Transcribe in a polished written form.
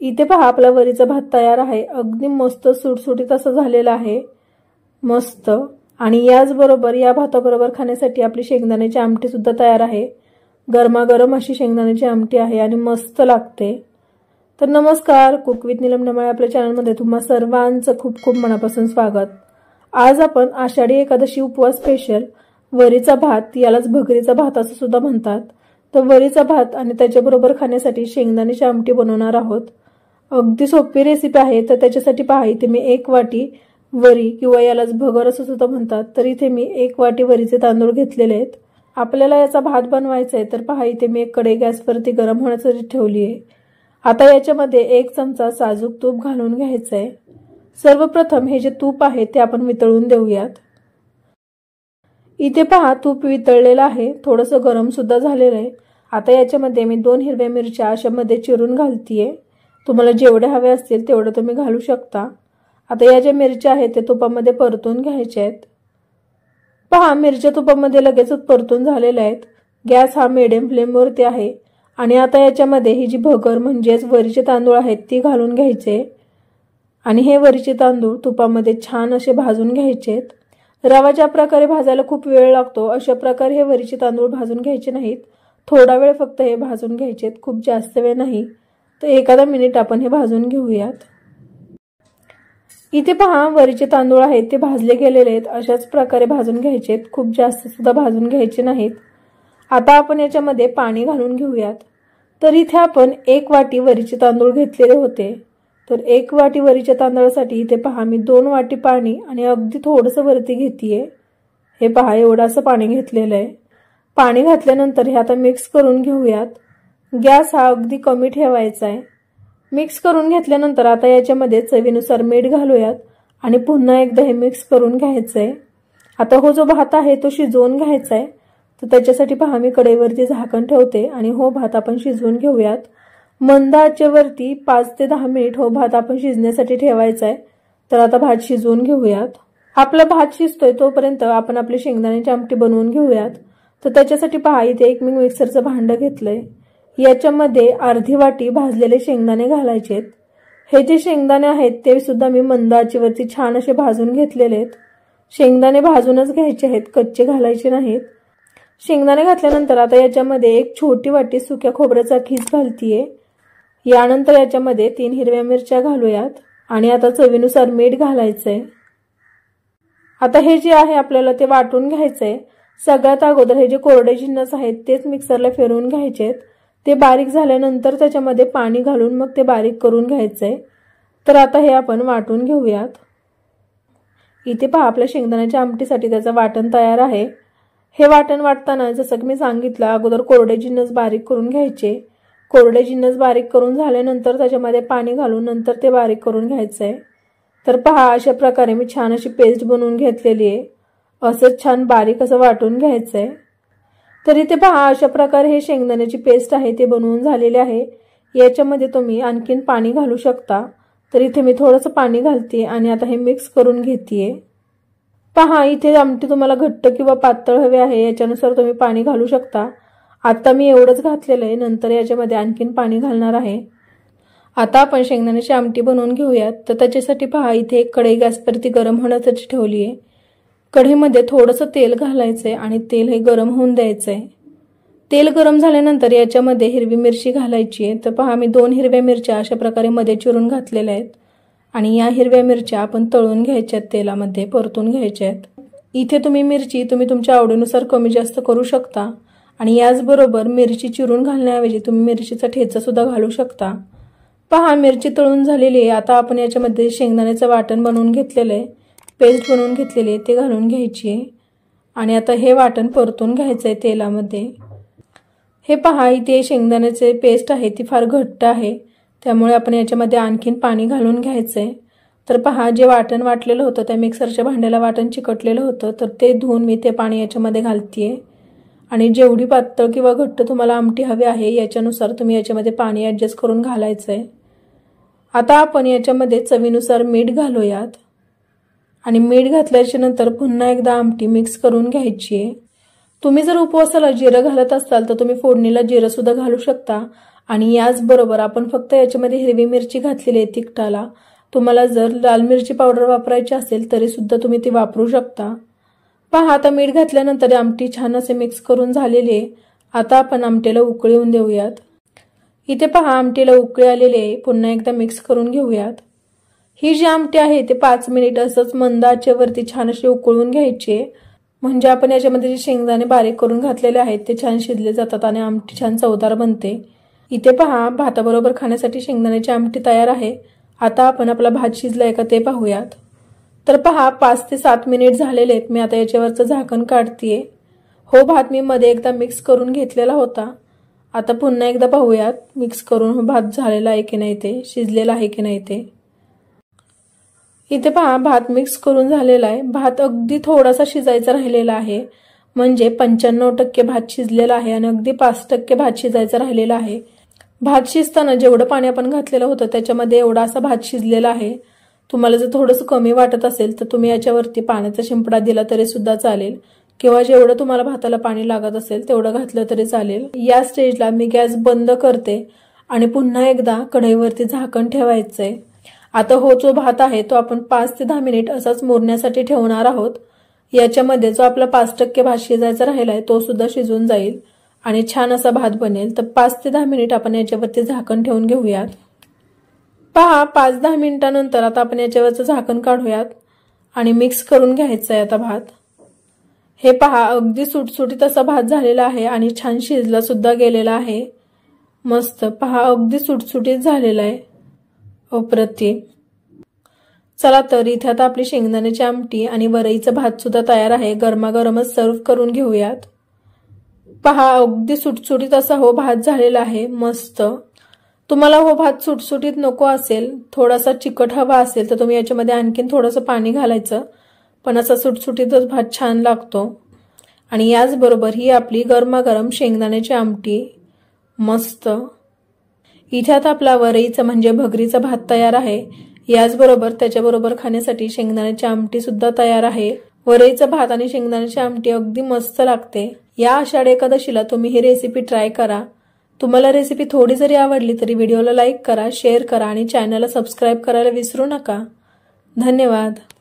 इथे पहा आपला वरीचा भात तयार आहे। अगदी मस्त सुटसुटीत असं झालेलं आहे, मस्त। आणि याचबरोबर या भाताबरोबर खाण्यासाठी आपली शेंगदाण्याची आमटी सुद्धा तयार आहे। गरमागरम अशी शेंगदाण्याची आमटी आहे आणि मस्त लागते। तर नमस्कार, कुक विथ नीलम नमाळे आपल्या चॅनलमध्ये तुम्हा सर्वांचं खूप खूप मनापासून स्वागत। आज आपण आषाढी एकादशी उपवास स्पेशल वरीचा भात, यालाच भगरीचा भात असं सुद्धा म्हणतात, तर वरीचा भात आणि त्याच्याबरोबर खाण्यासाठी शेंगदाण्याची आमटी बनवणार आहोत। अगदी सोपी रेसिपी आहे। तर त्याच्यासाठी पहा, इथे मी 1 वाटी वरी किंवा यालाच भगर असं सुद्धा म्हणतात, तर इथे मी 1 वाटी वरीचे तांदूळ घेतलेले आहेत। आपल्याला याचा भात बनवायचा आहे, तर पहा इथे मी एक कढई गॅसवरती गरम होण्यासाठी ठेवली आहे। आता याच्यामध्ये 1 चमचा साजूक तूप घालून घ्यायचं आहे। सर्वप्रथम हे जे तूप आहे ते आपण वितळून देऊयात। इथे पहा तूप वितळलेलं आहे, थोडंसं गरम सुद्धा झालेलं आहे। आता याच्यामध्ये मी 2 हिरव्या मिरच्या अशा मध्ये चिरून घालतीये। तुम्हाला जेवढे हवे असतील तेवढे तुम्ही घालू शकता। आता या ज्या मिरच्या आहेत ते तुपामध्ये परतून घ्यायच्या आहेत। पहा मिरच्या तुपामध्ये लगेचच परतून झालेल्या आहेत। गॅस हा मीडियम फ्लेमवरती आहे। आणि आता याच्यामध्ये ही जी भगर म्हणजेच वरीचे तांदूळ आहेत ती घालून घ्यायचे आणि हे वरीचे तांदूळ तुपामध्ये छान असे भाजून घ्यायचेत। रवा ज्या प्रकारे भाजायला खूप वेळ लागतो अशा प्रकारे हे वरीचे तांदूळ भाजून घ्यायचे नाहीत, थोडा वेळ फक्त हे भाजून घ्यायचेत, खूप जास्त वेळ नाही। तर एखादा मिनिट आपण हे भाजून घेऊयात। इथे पहा वरीचे तांदूळ आहेत ते भाजले गेलेले आहेत, अशाच प्रकारे भाजून घ्यायचेत, खूप जास्त सुद्धा भाजून घ्यायचे नाहीत। आता आपण याच्यामध्ये पाणी घालून घेऊयात। तर इथे आपण 1 वाटी वरीचे तांदूळ घेतलेले होते, तर 1 वाटी वरीच्या तांदळासाठी इथे पहा मी 2 वाटी पाणी आणि अगदी थोडंसं वरती घेतीये। हे पहा एवढं असं पाणी घेतलेलं आहे। पाणी घातल्यानंतर हे आता मिक्स करून घेऊयात। गॅस हा अगदी कमी ठेवायचा आहे। मिक्स करून घेतल्यानंतर आता याच्यामध्ये चवीनुसार मीठ घालूयात आणि पुन्हा एकदा हे मिक्स करून घ्यायचंय। आता हो जो भात आहे तो शिजवून घ्यायचा आहे, तर त्याच्यासाठी पहा मी कढईवरती झाकण ठेवते आणि हो भात आपण शिजवून घेऊयात। मंद आचेवरती 5 ते 10 मिनिट हो भात आपण शिजण्यासाठी ठेवायचा आहे। तर आता भात शिजवून घेऊयात। आपला भात शिजतोय तोपर्यंत आपण आपली शेंगदाण्याची आमटी बनवून घेऊयात। तर त्याच्यासाठी पहा इथे एक मी मिक्सरचं भांडं घेतलंय, याच्यामध्ये अर्धी वाटी भाजलेले शेंगदाणे घालायचेत। हे जे शेंगदाणे आहेत ते सुद्धा मी मंद आचेवरती छान असे भाजून घेतलेले आहेत। शेंगदाणे भाजूनच घ्यायचे आहेत, कच्चे घालायचे नाहीत। शेंगदाणे घातल्यानंतर आता याच्यामध्ये 1 छोटी वाटी सुक्या खोबऱ्याचा खीस घालतीये। यानंतर याच्यामध्ये 3 हिरव्या मिरच्या घालूयात आणि आता चवीनुसार मीठ घालायचंय। आता हे जे आहे आपल्याला ते वाटून घ्यायचंय। सगळ्यात अगोदर हे जे कोरडे जिन्नस आहेत तेच मिक्सरला फिरवून घ्यायचेत। ते बारीक झाल्यानंतर त्याच्यामध्ये पाणी घालून मग ते बारीक करून घ्यायचंय। तर आता हे आपण वाटून घेऊयात। इथे पहा आपल्या शेंगदाण्याच्या आमटीसाठी त्याचं वाटण तयार आहे। हे वाटण वाटताना जसं की मी सांगितलं अगोदर कोरडे जिन्नस बारीक करून घ्यायचे। कोरडे जिन्नस बारीक करून झाल्यानंतर त्याच्यामध्ये पाणी घालून नंतर ते बारीक करून घ्यायचंय। तर पहा अशा प्रकारे मी छान अशी पेस्ट बनवून घेतलेली आहे। असंच छान बारीक असं वाटून घ्यायचंय। तर इथे पहा अशा प्रकारे हे शेंगदाण्याची पेस्ट आहे ते बनवून झालेले आहे। याच्यामध्ये तुम्ही आणखीन पाणी घालू शकता। तर इथे मी थोडंसं पाणी घालते आणि आता हे मिक्स करून घेतेय। पहा इथे आमटी तुम्हाला घट्ट किंवा पातळ हवे आहे याच्यानुसार तुम्ही पाणी घालू शकता। आता मी एवढंच घातलेलं आहे, नंतर याच्यामध्ये आणखीन पाणी घालणार आहे। आता आपण शेंगदाण्याची आमटी बनवून घेऊयात। तर त्याच्यासाठी पहा इथे एक कढई गॅसवरती गरम होण्यासाठी ठेवली आहे। कढईमध्ये थोडंसं तेल घालायचंय आणि तेल हे गरम होऊन द्यायचंय। तेल गरम झाल्यानंतर याच्यामध्ये हिरवी मिरची घालायची आहे। तर पहा मी 2 हिरव्या मिरच्या अशा प्रकारे मध्ये चिरून घातलेल्या आहेत आणि या हिरव्या मिरच्या आपण तळून घ्यायच्यात, तेलामध्ये परतून घ्यायच्यात। इथे तुम्ही मिरची तुमच्या आवडीनुसार कमी जास्त करू शकता आणि याचबरोबर मिरची चिरून घालण्याऐवजी तुम्ही मिरचीचा ठेचा सुद्धा घालू शकता। पहा मिरची तळून झालेली आहे। आता आपण याच्यामध्ये शेंगदाण्याचं वाटण बनवून घेतलेलं आहे, पेस्ट बनवून घेतलेली आहे ते घालून घ्यायची आहे आणि आता हे वाटण परतून घ्यायचंय तेलामध्ये। हे पहा इथे शेंगदाण्याचे पेस्ट आहे ती फार घट्ट आहे, त्यामुळे आपण याच्यामध्ये आणखीन पाणी घालून घ्यायचंय। तर पहा जे वाटण वाटलेलं होतं त्या मिक्सरच्या भांड्याला वाटण चिकटलेलं होतं, तर ते धुवून मी ते पाणी याच्यामध्ये घालतीये आणि जेवढी पातळ किंवा घट्ट तुम्हाला आमटी हवी आहे याच्यानुसार तुम्ही याच्यामध्ये पाणी ॲडजस्ट करून घालायचंय। आता आपण याच्यामध्ये चवीनुसार मीठ घालूयात आणि मीठ घातल्याच्या नंतर पुन्हा एकदा आमटी मिक्स करून घ्यायची आहे। तुम्ही जर उपवासाला जिरं घालत असाल तर तुम्ही फोडणीला जिरं सुद्धा घालू शकता आणि याचबरोबर आपण फक्त याच्यामध्ये हिरवी मिरची घातलेली आहे तिखटाला. तुम्हाला जर लाल मिरची पावडर वापरायची असेल तरी सुद्धा तुम्ही ती वापरू शकता. पहा आता मीठ घातल्यानंतर आमटी छान असे मिक्स करून झालेली आहे. आता आपण आमटीला उकळी येऊन देऊयात. इथे पहा आमटीला उकळी आलेली आहे. पुन्हा एकदा मिक्स करून घेऊयात. ही जी आमटी आहे ते 5 मिनिट असंच मंद आचेवरती छान अशी उकळून घ्यायची, म्हणजे आपण याच्यामध्ये जे शेंगदाणे बारीक करून घातलेले आहेत ते छान शिजले जातात आणि आमटी छान चवदार बनते. इथे पहा भाताबरोबर खाण्यासाठी शेंगदाण्याची आमटी तयार आहे. आता आपण आपला भात शिजलाय का ते पाहूयात. तर पहा 5 ते 7 मिनिट झालेले आहेत. मी आता याच्यावरचं झाकण काढतेय. हो भात मी मध्ये एकदा मिक्स करून घेतलेला होता. आता पुन्हा एकदा पाहूयात मिक्स करून भात झालेला आहे की नाही, ते शिजलेला आहे की नाही ते. इथे पहा भात मिक्स करून झालेला आहे. भात अगदी थोडासा शिजायचा राहिलेला आहे, म्हणजे 95% भात शिजलेला आहे आणि अगदी 5% भात शिजायचा राहिलेला आहे. भात शिजताना जेवढं पाणी आपण घातलेलं होतं त्याच्यामध्ये एवढा असा भात शिजलेला आहे. तुम्हाला जर थोडंसं कमी वाटत असेल तर तुम्ही याच्यावरती पाण्याचा शिंपडा दिला तरी सुद्धा चालेल, किंवा जेवढं तुम्हाला भाताला पाणी लागत असेल तेवढं घातलं तरी चालेल. या स्टेजला मी गॅस बंद करते आणि पुन्हा एकदा कढईवरती झाकण ठेवायचंय. आता हो जो भात आहे तो आपण 5 ते 10 मिनिट असाच मुरण्यासाठी ठेवणार आहोत. याच्यामध्ये जो आपला 5% भात शिजायचा राहिलाय तो सुद्धा शिजून जाईल आणि छान असा भात बनेल. तर 5 ते 10 मिनिट आपण याच्यावरती झाकण ठेवून घेऊयात. पहा 5-10 मिनिटांनंतर आता आपण याच्यावरचं झाकण काढूयात आणि मिक्स करून घ्यायचं आहे आता भात. हे पहा अगदी सुटसुटीत असा भात झालेला आहे आणि छान शिजला सुद्धा गेलेला आहे. मस्त पहा अगदी सुटसुटीत झालेला आहे. अप्रतिम. चला तर इथे आता आपली शेंगदाण्याची आमटी आणि वरईचं भात सुद्धा तयार आहे. गरमागरमच सर्व करून घेऊयात. पहा अगदी सुटसुटीत असा हो भात झालेला आहे. मस्त. तुम्हाला हो भात सुटसुटीत नको असेल, थोडासा चिकट हवा असेल तर तुम्ही याच्यामध्ये आणखीन थोडंसं पाणी घालायचं, पण असा सुटसुटीतच भात छान लागतो. आणि याचबरोबर ही आपली गरमागरम शेंगदाण्याची आमटी. मस्त. इथे आता आपला वरईचा म्हणजे भगरीचा भात तयार आहे. याचबरोबर त्याच्याबरोबर खाण्यासाठी शेंगदाण्याची आमटी सुद्धा तयार आहे. वरईचा भात आणि शेंगदाण्याची आमटी अगदी मस्त लागते. या आषाढ एकादशीला तुम्ही ही रेसिपी ट्राय करा. तुम्हाला रेसिपी थोडी जरी आवडली तरी व्हिडिओला लाईक करा, शेअर करा आणि चॅनलला सबस्क्राईब करायला विसरू नका. धन्यवाद.